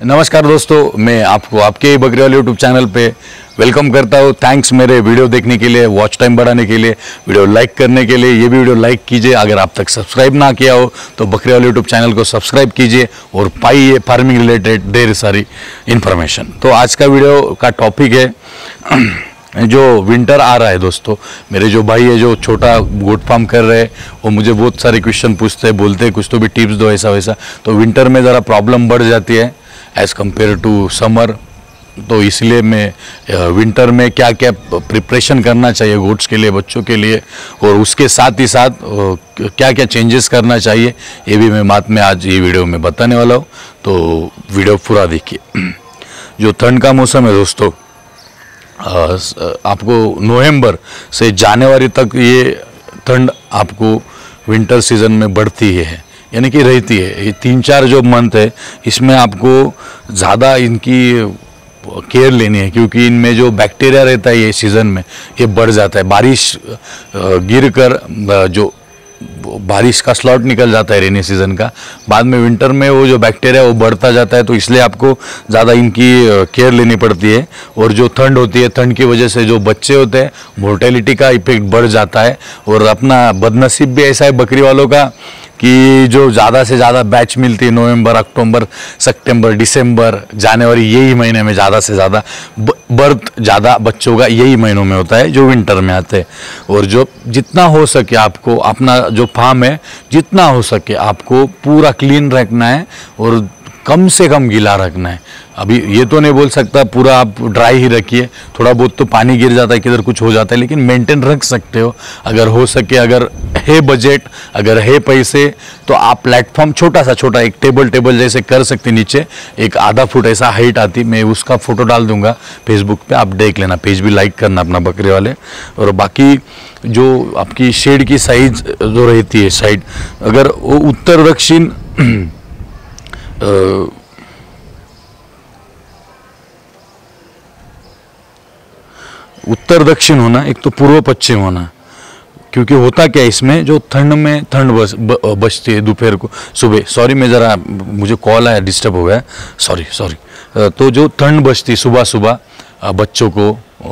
नमस्कार दोस्तों, मैं आपको आपके ही बकरीवाल यूट्यूब चैनल पे वेलकम करता हूँ। थैंक्स मेरे वीडियो देखने के लिए, वॉच टाइम बढ़ाने के लिए, वीडियो लाइक करने के लिए। ये भी वीडियो लाइक कीजिए। अगर आप तक सब्सक्राइब ना किया हो तो बकरीवाल यूट्यूब चैनल को सब्सक्राइब कीजिए और पाइए फार्मिंग रिलेटेड ढेर सारी इन्फॉर्मेशन। तो आज का वीडियो का टॉपिक है जो विंटर आ रहा है। दोस्तों, मेरे जो भाई है जो छोटा गोट फार्म कर रहे हैं, वो मुझे बहुत सारे क्वेश्चन पूछते हैं, बोलते हैं कुछ तो भी टिप्स दो ऐसा वैसा। तो विंटर में ज़रा प्रॉब्लम बढ़ जाती है एज़ कम्पेयर टू समर। तो इसलिए मैं विंटर में क्या क्या प्रिपरेशन करना चाहिए गोट्स के लिए, बच्चों के लिए, और उसके साथ ही साथ क्या क्या चेंजेस करना चाहिए, ये भी मैं बात में आज ये वीडियो में बताने वाला हूँ। तो वीडियो पूरा देखिए। जो ठंड का मौसम है दोस्तों, आपको नवंबर से जनवरी तक ये ठंड आपको विंटर सीजन में बढ़ती है, यानी कि रहती है। ये 3-4 जो मंथ है, इसमें आपको ज़्यादा इनकी केयर लेनी है, क्योंकि इनमें जो बैक्टीरिया रहता है ये सीज़न में ये बढ़ जाता है। बारिश गिर कर जो बारिश का स्लॉट निकल जाता है रेनी सीज़न का, बाद में विंटर में वो जो बैक्टीरिया वो बढ़ता जाता है। तो इसलिए आपको ज़्यादा इनकी केयर लेनी पड़ती है। और जो ठंड होती है, ठंड की वजह से जो बच्चे होते हैं, मोर्टेलिटी का इफेक्ट बढ़ जाता है। और अपना बदनसीब भी ऐसा है बकरी वालों का कि जो ज़्यादा से ज़्यादा बैच मिलती है नवंबर, अक्टूबर, सितंबर, दिसंबर, जनवरी, यही महीने में ज़्यादा से ज़्यादा बर्थ ज़्यादा बच्चों का यही महीनों में होता है जो विंटर में आते हैं। और जो जितना हो सके आपको अपना जो फार्म है, जितना हो सके आपको पूरा क्लीन रखना है और कम से कम गीला रखना है। अभी ये तो नहीं बोल सकता पूरा आप ड्राई ही रखिए, थोड़ा बहुत तो पानी गिर जाता है, किधर कुछ हो जाता है, लेकिन मेंटेन रख सकते हो अगर हो सके। अगर है बजट, अगर है पैसे, तो आप प्लेटफॉर्म छोटा एक टेबल जैसे कर सकते। नीचे एक आधा फुट ऐसा हाइट आती, मैं उसका फोटो डाल दूंगा फेसबुक पे, आप देख लेना। पेज भी लाइक करना अपना बकरी वाले। और बाकी जो आपकी शेड की साइज जो रहती है साइड, अगर वो उत्तर दक्षिण उत्तर दक्षिण होना, एक तो पूर्व पश्चिम होना। क्योंकि होता क्या है इसमें, जो ठंड में ठंड बचती है दोपहर को, सुबह, सॉरी मैं ज़रा मुझे कॉल आया, डिस्टर्ब हो गया, सॉरी। तो जो ठंड बचती सुबह बच्चों को,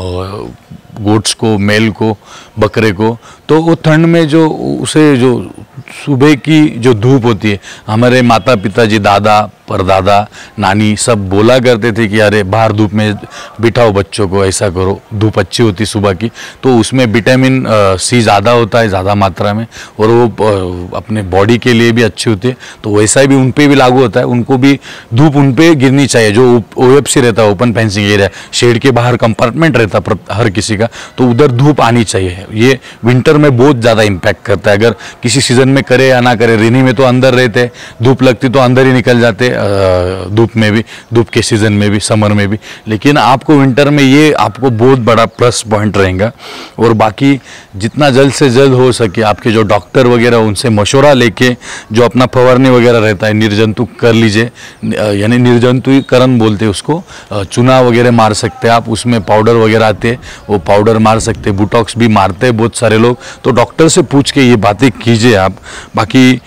गोट्स को, मेल को, बकरे को, तो वो ठंड में जो उसे जो सुबह की जो धूप होती है, हमारे माता पिताजी, दादा, परदादा, नानी सब बोला करते थे कि अरे बाहर धूप में बिठाओ बच्चों को, ऐसा करो, धूप अच्छी होती सुबह की। तो उसमें विटामिन सी ज़्यादा होता है, ज़्यादा मात्रा में, और वो अपने बॉडी के लिए भी अच्छी होती है। तो वैसा भी उन पे भी लागू होता है, उनको भी धूप उन पे गिरनी चाहिए। जो ओएफसी रहता है, ओपन फेंसिंग एरिया, शेड के बाहर कंपार्टमेंट रहता है हर किसी का, तो उधर धूप आनी चाहिए। ये विंटर में बहुत ज़्यादा इम्पैक्ट करता है। अगर किसी सीज़न में करे या ना करे, रेनी में तो अंदर रहते, धूप लगती तो अंदर ही निकल जाते, धूप में भी, धूप के सीज़न में भी, समर में भी। लेकिन आपको विंटर में ये आपको बहुत बड़ा प्लस पॉइंट रहेगा। और बाकी जितना जल्द से जल्द हो सके आपके जो डॉक्टर वगैरह, उनसे मशवरा लेके जो अपना फवारनी वगैरह रहता है, निर्जंतुक कर लीजिए, यानी निर्जंतुकरण बोलते हैं उसको। चूना वगैरह मार सकते हैं आप, उसमें पाउडर वगैरह आते हैं, वो पाउडर मार सकते हैं। बुटॉक्स भी मारते हैं बहुत सारे लोग, तो डॉक्टर से पूछ के ये बातें कीजिए आप। बाकी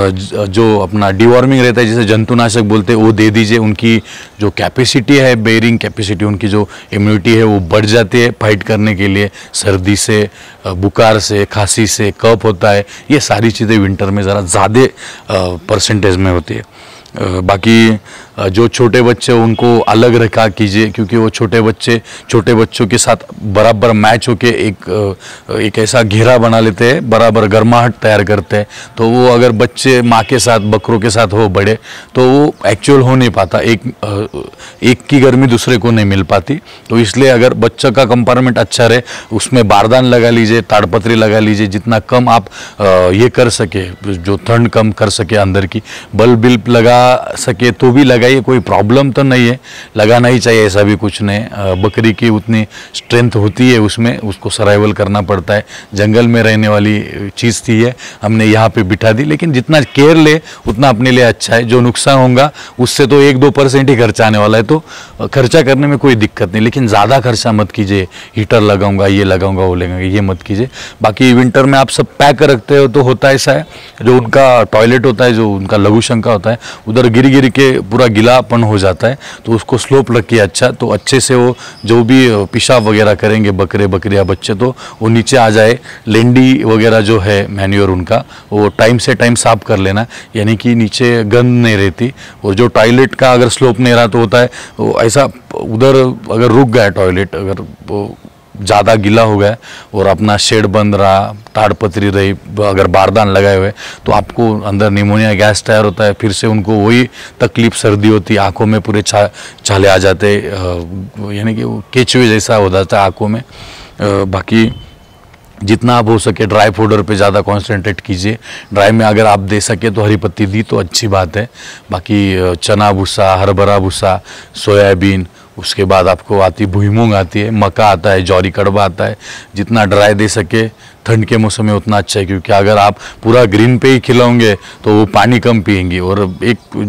जो अपना डिवॉर्मिंग रहता है, जैसे जंतुनाशक बोलते हैं, वो दे दीजिए। उनकी जो कैपेसिटी है, बेयरिंग कैपेसिटी, उनकी जो इम्यूनिटी है वो बढ़ जाती है फाइट करने के लिए। सर्दी से, बुखार से, खांसी से, कफ होता है, ये सारी चीज़ें विंटर में ज़रा ज़्यादा परसेंटेज में होती है। बाकी जो छोटे बच्चे उनको अलग रखा कीजिए, क्योंकि वो छोटे बच्चों के साथ बराबर मैच होके एक ऐसा घेरा बना लेते हैं, बराबर गर्माहट तैयार करते हैं। तो वो अगर बच्चे माँ के साथ, बकरों के साथ हो बड़े, तो वो एक्चुअल हो नहीं पाता, एक की गर्मी दूसरे को नहीं मिल पाती। तो इसलिए अगर बच्चा का कंपार्टमेंट अच्छा रहे, उसमें बारदान लगा लीजिए, ताड़पत्री लगा लीजिए, जितना कम आप ये कर सके, जो ठंड कम कर सके अंदर की, बल्ब लगा सके तो भी लगाइए, कोई प्रॉब्लम तो नहीं है, लगाना ही चाहिए, ऐसा भी कुछ नहीं। बकरी की उतनी स्ट्रेंथ होती है उसमें, उसको सर्वाइवल करना पड़ता है। जंगल में रहने वाली चीज़ थी ये, हमने यहाँ पे बिठा दी। लेकिन जितना केयर ले उतना अपने लिए अच्छा है। जो नुकसान होगा उससे तो 1-2% ही खर्चा आने वाला है, तो खर्चा करने में कोई दिक्कत नहीं। लेकिन ज़्यादा खर्चा मत कीजिए, हीटर लगाऊंगा, ये लगाऊंगा, वो लगाऊंगा, ये मत कीजिए। बाकी विंटर में आप सब पैक रखते हो तो होता ऐसा है, जो उनका टॉयलेट होता है, जो उनका लघु शंका होता है, उधर गिर के पूरा गीलापन हो जाता है, तो उसको स्लोप रखिए अच्छा, तो अच्छे से वो जो भी पेशाब वगैरह करेंगे बकरे बकरियाँ बच्चे, तो वो नीचे आ जाए। लेंडी वगैरह जो है मैन्योर उनका, वो टाइम से टाइम साफ कर लेना, यानी कि नीचे गंद नहीं रहती। और जो टॉयलेट का अगर स्लोप नहीं रहा तो होता है वो ऐसा, उधर अगर रुक गया टॉयलेट, अगर वो ज़्यादा गीला हो गया और अपना शेड बंद रहा, ताड़पत्री रही, अगर बारदान लगाए हुए, तो आपको अंदर निमोनिया गैस तैयार होता है, फिर से उनको वही तकलीफ, सर्दी होती है, आंखों में पूरे छाले आ जाते, यानी कि वो केचुए जैसा हो जाता है आंखों में। बाकी जितना आप हो सके ड्राई पाउडर पे ज़्यादा कॉन्सेंट्रेट कीजिए। ड्राई में अगर आप दे सके तो हरी पत्ती दी तो अच्छी बात है। बाकी चना भूसा, हरभरा भूसा, सोयाबीन, उसके बाद आपको आती भुईमूंग आती है, मक्का आता है, जौरी कड़वा आता है। जितना ड्राई दे सके ठंड के मौसम में उतना अच्छा है, क्योंकि अगर आप पूरा ग्रीन पे ही खिलाओगे तो वो पानी कम पिएंगी। और एक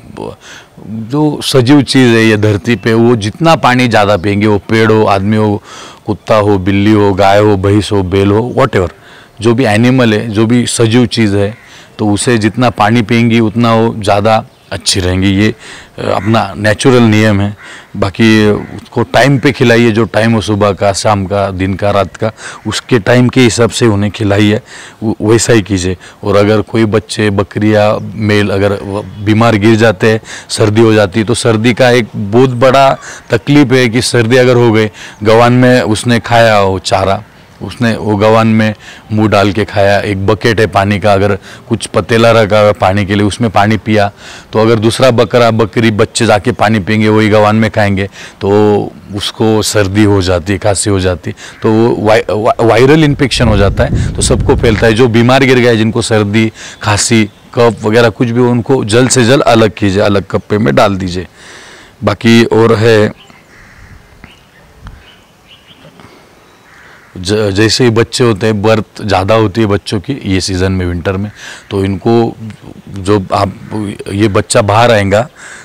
जो सजीव चीज़ है ये धरती पे, वो जितना पानी ज़्यादा पिएंगे, वो पेड़ हो, आदमी हो, कुत्ता हो, बिल्ली हो, गाय हो, भैंस हो, बैल हो, वॉटेवर जो भी एनिमल है, जो भी सजीव चीज़ है, तो उसे जितना पानी पिएंगी उतना वो ज़्यादा अच्छी रहेंगी। ये अपना नेचुरल नियम है। बाकी उसको टाइम पे खिलाइए, जो टाइम हो सुबह का, शाम का, दिन का, रात का, उसके टाइम के हिसाब से उन्हें खिलाइए, वैसा ही कीजिए। और अगर कोई बच्चे, बकरियां, मेल अगर बीमार गिर जाते हैं, सर्दी हो जाती है, तो सर्दी का एक बहुत बड़ा तकलीफ है कि सर्दी अगर हो गई, गवान में उसने खाया हो चारा, उसने वो गवान में मुंह डाल के खाया, एक बकेट है पानी का, अगर कुछ पतीला रखा है पानी के लिए, उसमें पानी पिया, तो अगर दूसरा बकरा बकरी बच्चे जाके पानी पिएंगे, वही गवान में खाएंगे, तो उसको सर्दी हो जाती है, खांसी हो जाती, तो वो वायरल इन्फेक्शन हो जाता है, तो सबको फैलता है। जो बीमार गिर गए, जिनको सर्दी, खांसी, कफ वगैरह कुछ भी, उनको जल्द से जल्द अलग कीजिए, अलग कप्पे में डाल दीजिए। बाकी और है, जैसे ही बच्चे होते हैं, बर्थ ज़्यादा होती है बच्चों की ये सीज़न में, विंटर में, तो इनको जो आप ये बच्चा बाहर आएगा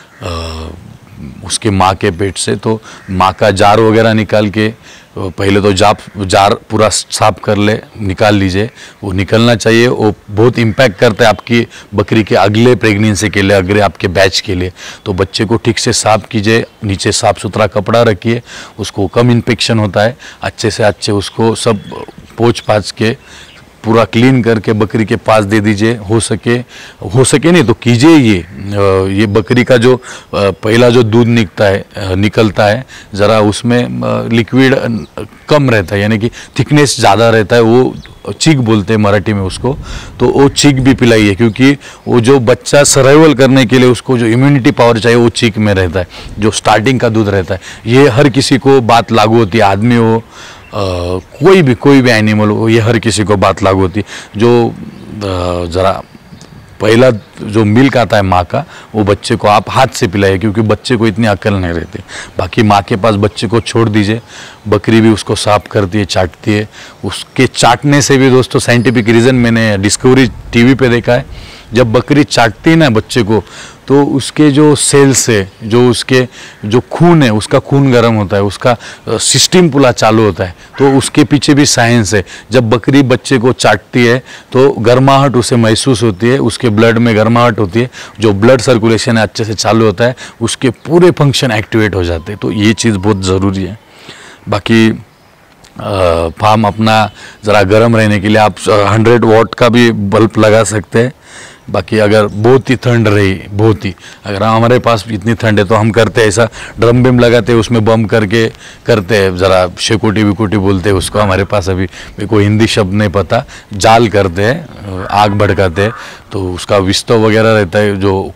उसके माँ के पेट से, तो माँ का जार वगैरह निकाल के पहले तो जार पूरा साफ कर ले, निकाल लीजिए, वो निकलना चाहिए। वो बहुत इम्पैक्ट करता है आपकी बकरी के अगले प्रेगनेंसी के लिए, अगले आपके बैच के लिए। तो बच्चे को ठीक से साफ कीजिए, नीचे साफ सुथरा कपड़ा रखिए, उसको कम इन्फेक्शन होता है, अच्छे से अच्छे उसको सब पोंछ पाछ के पूरा क्लीन करके बकरी के पास दे दीजिए। हो सके नहीं तो कीजिए। ये बकरी का जो पहला जो दूध निकलता है ज़रा उसमें लिक्विड कम रहता है, यानी कि थिकनेस ज़्यादा रहता है, वो चीक बोलते हैं मराठी में उसको, तो वो चीक भी पिलाइए, क्योंकि वो जो बच्चा सर्वाइवल करने के लिए उसको जो इम्यूनिटी पावर चाहिए वो चीक में रहता है, जो स्टार्टिंग का दूध रहता है। ये हर किसी को बात लागू होती है, आदमी हो कोई भी एनिमल हो, ये हर किसी को बात लागू होती है। जो ज़रा पहला जो मिल्क आता है माँ का, वो बच्चे को आप हाथ से पिलाइए, क्योंकि बच्चे को इतनी अक्ल नहीं रहती। बाकी माँ के पास बच्चे को छोड़ दीजिए, बकरी भी उसको साफ करती है, चाटती है। उसके चाटने से भी दोस्तों साइंटिफिक रीज़न मैंने डिस्कवरी टीवी पे देखा है, जब बकरी चाटती है ना बच्चे को, तो उसके जो सेल्स है, जो खून है, उसका खून गर्म होता है, उसका सिस्टम पूरा चालू होता है। तो उसके पीछे भी साइंस है। जब बकरी बच्चे को चाटती है तो गर्माहट उसे महसूस होती है, उसके ब्लड में गर्माहट होती है, जो ब्लड सर्कुलेशन है अच्छे से चालू होता है, उसके पूरे फंक्शन एक्टिवेट हो जाते हैं। तो ये चीज़ बहुत ज़रूरी है। बाकी फार्म अपना ज़रा गर्म रहने के लिए आप 100 वाट का भी बल्ब लगा सकते हैं। बाकी अगर बहुत ही ठंड रही, बहुत ही, अगर हमारे पास इतनी ठंड है तो हम करते हैं ऐसा, ड्रम बिम लगाते हैं, उसमें बम करके करते हैं, ज़रा शेकोटी विकोटी बोलते हैं उसको, हमारे पास अभी मेरे को हिंदी शब्द नहीं पता, जाल करते हैं, आग भड़काते हैं, तो उसका विस्तव वगैरह रहता है, जो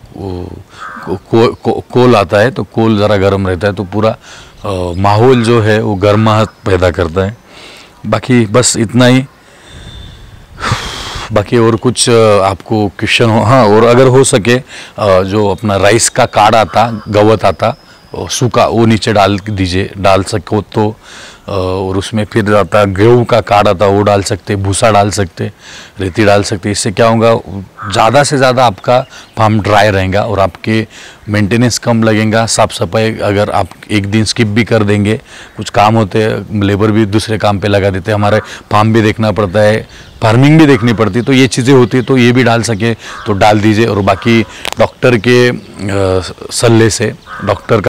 कोल आता है, तो कोल ज़रा गर्म रहता है, तो पूरा माहौल जो है वो गर्माहट पैदा करता है। बाकी बस इतना ही। बाकी और कुछ आपको क्वेश्चन हो? हाँ, और अगर हो सके जो अपना राइस का कार्ड आता, गवत आता सूखा, वो नीचे डाल दीजिए, डाल सको तो और उसमें फिर आता है गेहूँ का काढ़ आता है, वो डाल सकते, भूसा डाल सकते, रेती डाल सकते। इससे क्या होगा, ज़्यादा से ज़्यादा आपका फार्म ड्राई रहेगा और आपके मेंटेनेंस कम लगेगा। साफ़ सफाई अगर आप एक दिन स्किप भी कर देंगे, कुछ काम होते हैं, लेबर भी दूसरे काम पे लगा देते हैं, हमारे फार्म भी देखना पड़ता है, फार्मिंग भी देखनी पड़ती है, तो ये चीज़ें होती है। तो ये भी डाल सके तो डाल दीजिए। और बाकी डॉक्टर के सल्ले से, डॉक्टर का